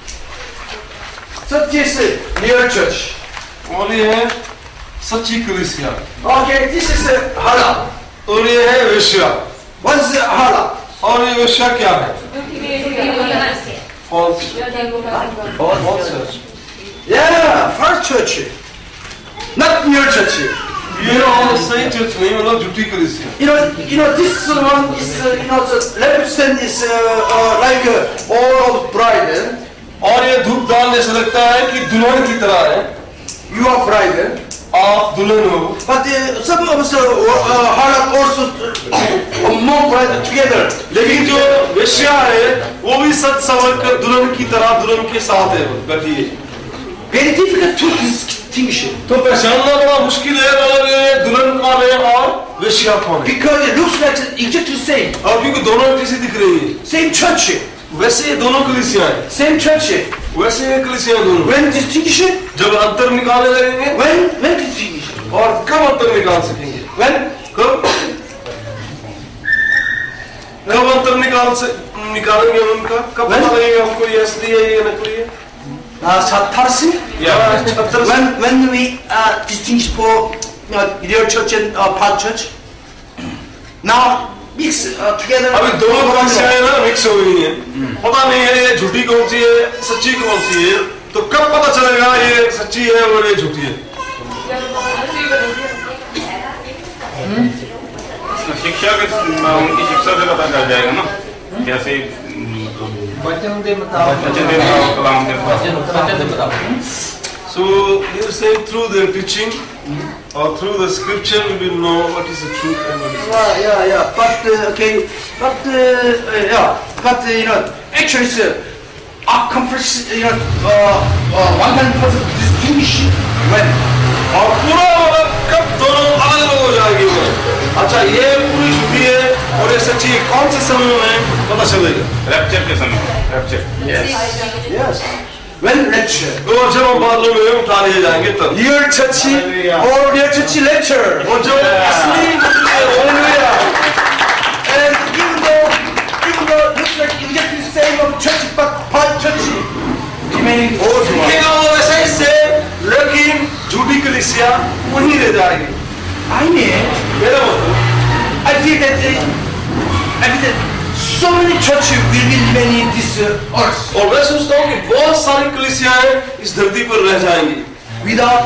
So this is real church. और ये है सच्ची कलीसिया। Okay, this is hala. और ये है वेश्या। What is hala? और ये वेश्या क्या है? False church। Yeah, false church. Not real church. ये सही चर्च नहीं मतलब झूठी कलीसिया। You know, this one is, the represent is like all of bride. और ये धूप डालने से लगता है कि दुल्हन की तरह है। You are bride. आप दुल्हन हो। But some of us are also more bride together. लेकिन जो वेश्या है वो भी सच संवर कर दुल्हन की तरह दुल्हन के साथ है बैठी है। Very difficult to distinguish. तो पहचानना बड़ा मुश्किल है मतलब ये दुल्हन कौन है और वेश्या कौन है। Because it looks like exactly the same. और क्योंकि दोनों जैसी दिख रही है। Same church. वैसे ये दोनों कलीसियाँ हैं। Same church. वैसे ये कलीसियाँ दोनों। When distinguish? जब अंतर निकालने लगेंगे। When distinguish? और कब अंतर निकाल सकेंगे? When? कब अंतर निकालेंगे उनका? कब पता लगेगा हमको ये असली है ये नकली है? When we distinguish for real church and part church. Now mix together. अभी दोनों कलीसियाँ ना मिक्स हो गई हैं। पता नहीं है ये झूठी कौन सी है सच्ची कौन सी है तो कब पता चलेगा ये सच्ची है और ये झूठी है? शिक्षा के उनकी शिक्षा से पता चल जाएगा ना जैसे वचन दे मुताबिक कलाम के So you say through their teaching or through the scripture we will know what is the truth and what is Yeah. But actually, our conference, 100% distinguish when. और पूरा कब दोनों अलग हो जाएगी वो। अच्छा ये पूरी झूठी है और ये सच्ची है कौन से समय में पता चलेगा? रैप्चर के समय रैप्चर। Yes. When lecture. तो जब हम बादलों में उठा लिए जाएंगे तब। Real churchy or real churchy lecture. और जो असली Hallelujah. And even though looks like exactly the same of church, but part churchy. और दिखेगा वो वैसे ही से लेकिन झूठी कलीसिया वहीं रह जाएगी। I mean, मेरा मतलब I feel that so many churches will be many in this earth. और मैं सोचता हूँ कि बहुत सारी कलीसियाएं इस धरती पर रह जाएंगी without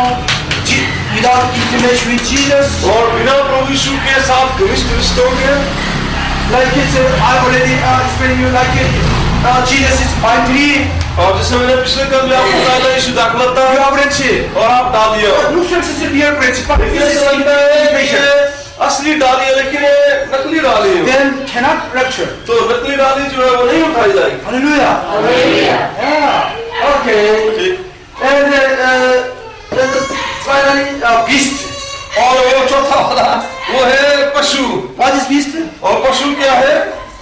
intimacy with Jesus. और बिना प्रभु यीशु के साथ घनिष्ठ रिश्तों के Like it's I already explained you like Jesus is my tree. और जैसे मैंने पिछले कल में आपको बताया यीशु दाखलता You are branch. और आप डालिए Looks like it's a real branch, but लेकिन this is ऐसा लगता है कि intimation. ये असली डाली है लेकिन ये नकली डाली है Then cannot rupture. तो नकली डाली जो है वो नहीं उठाई जाएगी Hallelujah. Yeah. Okay. And finally, beast. और वो चौथा वाला वो है पशु What is beast? और पशु क्या है?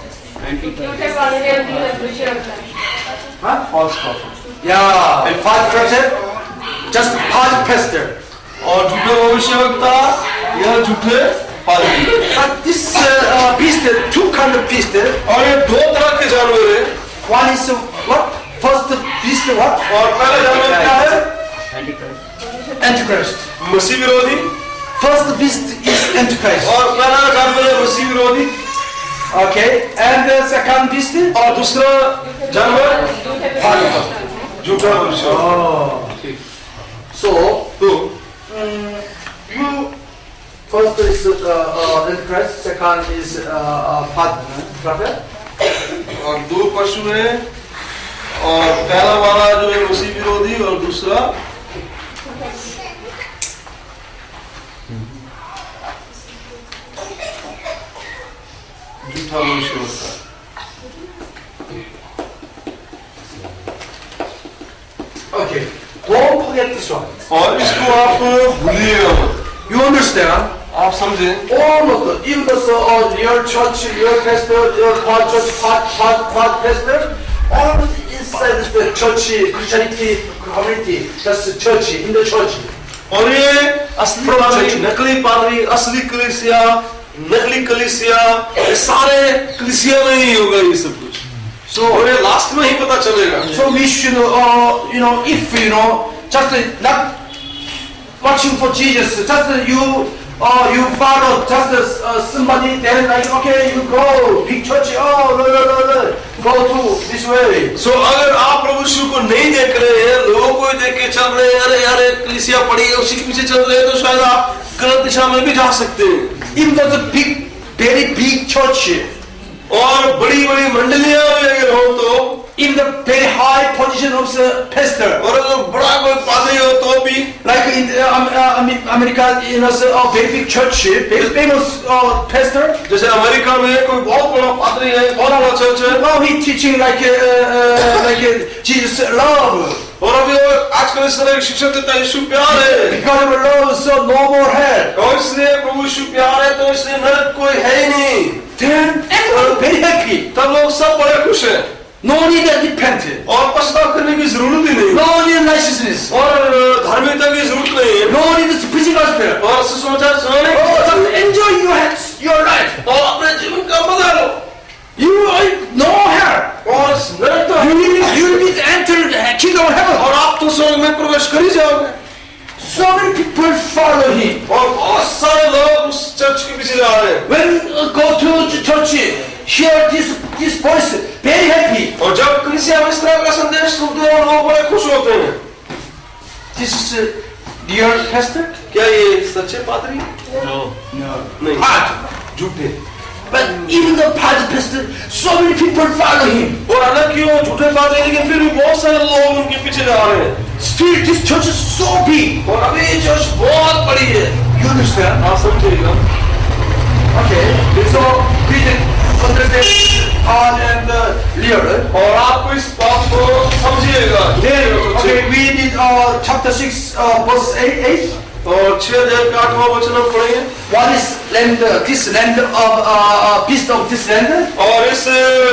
False prophet. Yeah. And false prophet, just false pastor. और झूठे भविष्यवक्ता यह झूठे पालकी But this beast, two kind of beast. और ये दो तरह के जानवर हैं One is what? First beast what? और पहला जानवर क्या है? Antichrist. मसीह विरोधी First beast is Antichrist. और पहला जानवर है मसीह विरोधी Okay. And the second beast? और दूसरा जानवर False. झूठा भविष्य So, तो you first is Antichrist, second is prophet. और दो पशु हैं और पहला वाला जो है मसीह विरोधी और दूसरा झूठा भविष्यवक्ता Okay. Don't forget this one. और इसको आप भूलिएगा मत You understand? आप समझें Almost even though your church, your pastor, your part church, part pastor, all inside the church Christianity community, just the church in the church. और ये असली पादरी नकली पादरी असली कलीसिया नकली कलीसिया ये सारे कलीसिया में ही होगा ये सब कुछ So और ये लास्ट में ही पता चलेगा So we should, if just not watching for Jesus, just you you follow just somebody, then like, okay, you go, big church, go to this way. So अगर आप प्रभु यीशु को नहीं देख रहे हैं, लोगों को ही देख के चल रहे हैं, अरे यार कलीसिया पड़ी है उसी के पीछे चल रहे हैं, तो शायद आप गलत दिशा में भी जा सकते हैं। Even though the big, very big church, और बड़ी-बड़ी मंडलियां भी अगर हो तो, in the very high position of the pastor, और अगर बड़ा कोई पादरी हो तो भी, like in America, you know, a very big church, very famous pastor. जैसे अमेरिका में कोई बहुत बड़ा पादरी है, बहुत बड़ा चर्च है, Now he teaching like Jesus love. और अभी आजकल इस तरह की शिक्षा देता है, यीशु प्यार है, Because of love, so no more hell. और इसलिए प्रभु यीशु प्यार है तो इसलिए नरक कोई है ही नहीं। Then everyone very happy. तब लोग सब बड़े खुश हैं, No need to repent. और पश्चाताप करने की जरूरत ही नहीं, No need righteousness. और धार्मिकता की जरूरत नहीं है, No need to preach gospel. और सुसमाचार सुनाने Oh, just enjoy your life. और अपने जीवन का मजा लो, You no hell. और नरक तो You will be entered kingdom of heaven. और आप तो स्वर्ग में प्रवेश कर ही जाओगे। So many people follow him. और बहुत सारे लोग उस चर्च के पीछे जा रहे हैं, When go to church, hear this voice, very happy. और जब कलीसिया में इस तरह का संदेश सुनते हैं लोग बड़े खुश होते हैं। This is real pastor? क्या ये सच्चे पादरी? No. नहीं, Bad. झूठे। But even the pastor, so many people follow him. और हालांकि वो झूठे पादरी हैं, लेकिन फिर भी बहुत सारे लोग उनके पीछे जा रहे हैं। Still, this church is so big. और अभी ये चर्च बहुत बड़ी है। You understand? आप समझिएगा। Okay. So we did understand hard and real. और आपको इस बात को समझिएगा। Then, okay, we did chapter 6, verse 8. और 6 अध्याय का 8वां वचन हम पढ़ेंगे। What is land? This land of beast of this land? और इस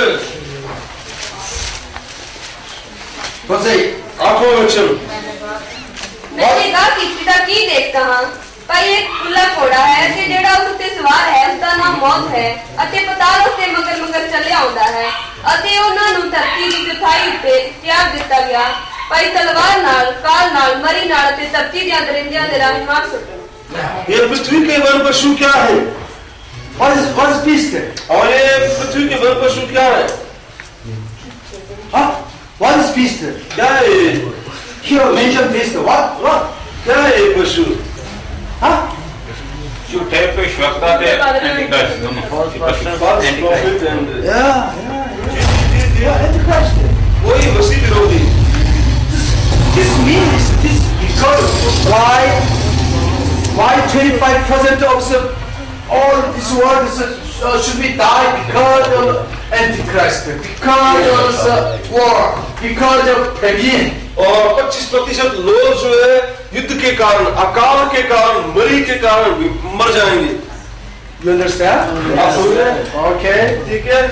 Verse 8. 8वां वचन। मैंने कहा कि पिता की देखता हां पर एक खुला घोड़ा है कि जेड़ा उस उत्ते सवार है उसका नाम मौत है ਅਤੇ ਪਤਾਲ ਉੱਤੇ ਮਗਰ ਚੱਲਿਆ ਆਉਂਦਾ ਹੈ ਅਤੇ ਉਹਨਾਂ ਨੂੰ ਧਰਤੀ ਦੀ ਚੌਥਾਈ ਉੱਤੇ ਤਿਆਗ ਦਿੱਤਾ ਗਿਆ ਭਾਈ ਤਲਵਾਰ ਨਾਲ ਕਾਲ ਨਾਲ ਮਰੀ ਨਾਲ ਤੇ ਧਰਤੀ ਦੇ ਦਰਿੰਦਿਆਂ ਦੇ ਰਾਹੀਂ ਮਾਰ ਸੁੱਟੋ। ये पृथ्वी के वन पशु क्या है? What is beast? और ये पृथ्वी के वन पशु क्या है? Huh? What is beast? क्या है? Here mention beast. What? क्या है ये पशु? Huh? झूठे पे श्वक्ता थे एंटीक्राइस्ट दोनों। False prophet and Yeah, Antichrist. वही मसीह विरोधी। This means this because why 25% of all this world should be died because of Antichrist, because of war, because of famine. और 25% लोग जो है युद्ध के कारण, अकाल के कारण, मरी के कारण मर जाएंगे। You understand? आप समझ रहे हैं? Okay. ठीक है।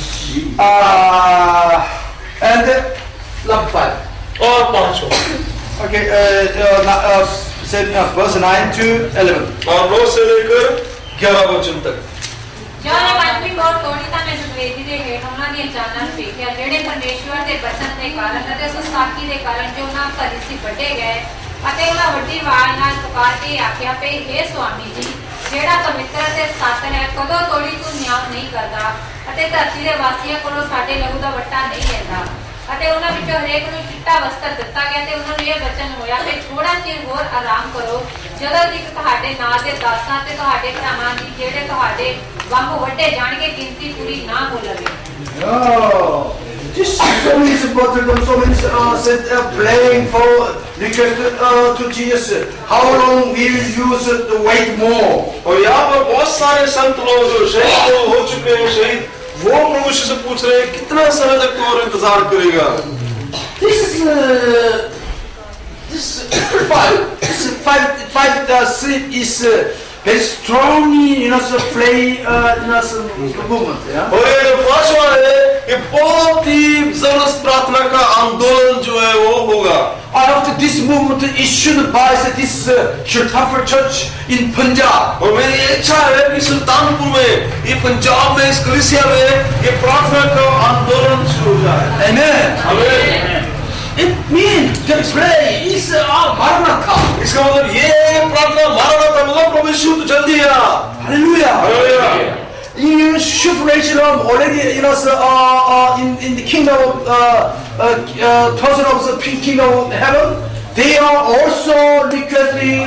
And number 5. और 5वां। Okay. Verse 9 to 11. और 9 से लेकर 11 वचन तक। जोने पंचमी कोर तोड़ीता में सुवेदी दे हेठ ਉਹਨਾਂ ਦੀਆਂ ਜਾਨਾਂ ਨੂੰ ਵੇਖਿਆ ਜਿਹੜੇ ਪਰਮੇਸ਼ਵਰ ਦੇ ਬਚਨ ਦੇ ਕਾਰਨ ਅਤੇ ਉਸ ਸਾਖੀ ਦੇ ਕਾਰਨ ਜੋ ਉਹਨਾਂ ਭਰੀ ਸੀ ਵੱਡੇ ਗਏ ਅਤੇ ਉਹਨਾਂ ਵੱਡੀ ਆਵਾਜ਼ ਨਾਲ ਪੁਕਾਰ ਕੇ ਆਖਿਆ ਪਈ हे ਸੁਆਮੀ ਜੀ ਜਿਹੜਾ ਪਵਿੱਤਰ ਤੇ ਸੱਚ ਹੈ ਕਦੋਂ ਤੋੜੀ ਤੂੰ ਨਿਆਂ ਨਹੀਂ ਕਰਦਾ ਅਤੇ ਧਰਤੀ ਦੇ ਵਾਸੀਆਂ ਕੋਲੋਂ ਸਾਡੇ ਲਹੂ ਦਾ ਵੱਟਾ ਨਹੀਂ ਲੈਂਦਾ ਅਤੇ ਉਹਨਾਂ ਵਿੱਚੋਂ ਹਰੇਕ ਨੂੰ ਚਿੱਟਾ ਵਸਤਰ ਦਿੱਤਾ ਗਿਆ ਤੇ ਉਹਨਾਂ ਨੂੰ ਇਹ ਵਚਨ ਹੋਇਆ ਕਿ ਥੋੜਾ ਚਿਰ ਹੋਰ ਆਰਾਮ ਕਰੋ ਜਦੋਂ ਤੱਕ ਤੁਹਾਡੇ ਨਾਂ ਦੇ ਦਾਸਾਂ ਤੇ ਤੁਹਾਡੇ ਭਰਾਵਾਂ ਦੀ ਜਿਹੜੇ ਤੁਹਾਡੇ ਵਾਂਗੂ ਵੱਡੇ ਜਾਣਗੇ ਗਿਣਤੀ ਪੂਰੀ ਨਾ ਹੋ ਲਵੇ Oh, this so many supporters, so many said praying for request to Jesus. How long will you wait more? और यहाँ पर बहुत सारे संत लोग जो शहीद हो चुके हैं, शहीद, वो प्रभु से पूछ रहे हैं कितना समय तक तू और इंतजार करेगा? This five sleep is very strongly, play, movement. Yeah. और ये जो 5वां है, ये बहुत ही जबरदस्त प्रार्थना का आंदोलन जो है वो होगा। And after this movement, it should buy this Shultanpur church in Punjab. और मेरी इच्छा है कि सुल्तानपुर में, ये पंजाब में, इस कलीसिया में ये प्रार्थना का आंदोलन शुरू हो जाए। Amen. Amen. It means the pray is Maranatha. इसका मतलब ये प्रार्थना मारना था, मतलब प्रभु यीशु जल्दी आ। Hallelujah. In Shufreshram already, in the kingdom of person of the kingdom of heaven, they are also requesting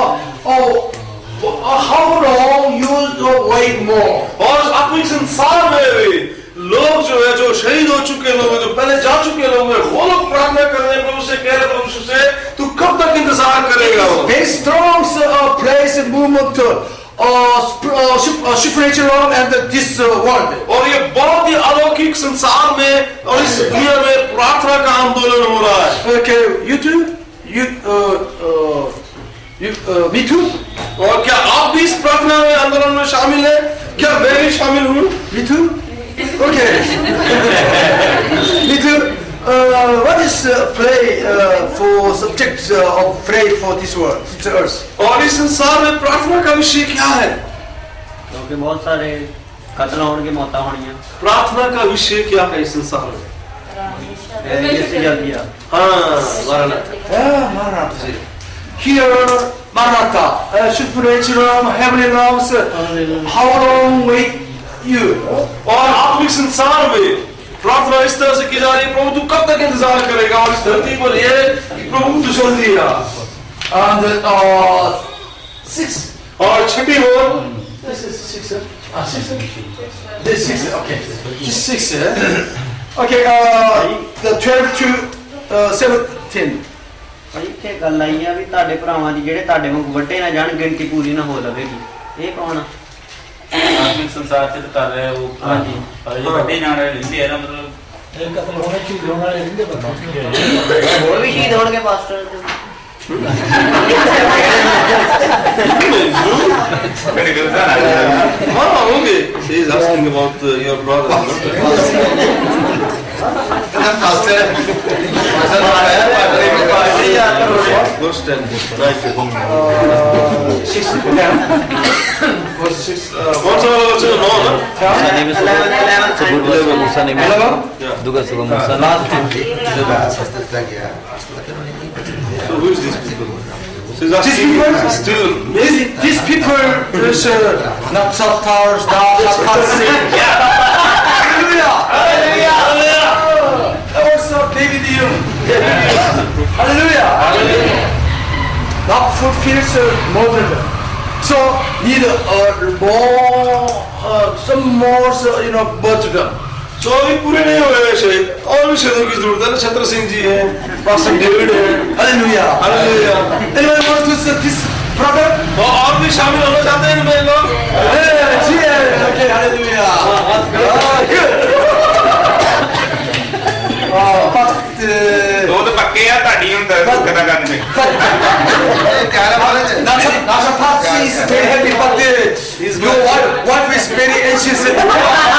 how long you wait more. और आत्मिक संसार में भी लोग जो है जो शहीद हो चुके लोग हैं जो पहले जा चुके लोग हैं वो लोग प्रार्थना कर रहे हैं प्रभु से कह रहे हैं प्रभु से तू कब तक इंतजार करेगा Very strong place and movement supernatural and this world. और ये बहुत ही अलौकिक संसार में और इस दुनिया में प्रार्थना का आंदोलन हो रहा है. Okay, you too? Me too? और क्या आप भी इस प्रार्थना में आंदोलन में शामिल हैं? क्या मैं भी शामिल हूँ? Me too? Okay. Me too? What is play for subject of pray for this world, this earth? और इस संसार में प्रार्थना का विषय क्या है? क्योंकि बहुत सारे कत्ल होने की मौतें होनी है. प्रार्थना का विषय क्या है इस संसार में? हाँ, Maranatha. Here, Maranatha, supernatural, heavenly realms. How long wait you? और आत्मिक संसार में प्रार्थना इस तरह से की जा रही है प्रभु तू कब तक इंतजार करेगा और इस धरती पर ये प्रभु तू जल्दी आ. And 6 और छठी ओर this is 6 this 6 okay this 6 okay the 12 to 17 ਭਾਈ ਇੱਥੇ ਗੱਲ ਆਈ ਆ ਵੀ ਤੁਹਾਡੇ ਭਰਾਵਾਂ ਦੀ ਜਿਹੜੇ ਤੁਹਾਡੇ ਵਾਂਗ ਵੱਡੇ ਨਾ ਜਾਣ ਗਿਣਤੀ ਪੂਰੀ ਨਾ ਹੋ ਲਵੇਗੀ. ਇਹ ਕੌਣ ਆ? आत्मिक संसार से कर रहे हो. हाँ जी. ये बड़े जाने लेंगे है ना मतलब एक कत्ल होने की होने वाले लेंगे बता. और भी शहीद होने के पास्टर. हाँ होंगे. He is asking about your brother. Verse 10. Verse 6. कौन सा वाला बच्चा? 9 ना? So who is this people? These people is not Satars, Hallelujah! Also David Hallelujah! Not fulfills model. So need some more, martyrdom. तो अभी पूरे नहीं हुए वैसे और भी शहीदों की जरूरत है. छत्र सिंह जी हैं, पास्टर डेविड है. Hallelujah! Hallelujah. Anyone want to see this brother? और भी शामिल होना चाहते हैं इनमें लोग? Okay, hallelujah. Good. दो तो पक्के यार ताड़ी हम दर्द करना करने में. Nasha is very happy, but your wife is very anxious.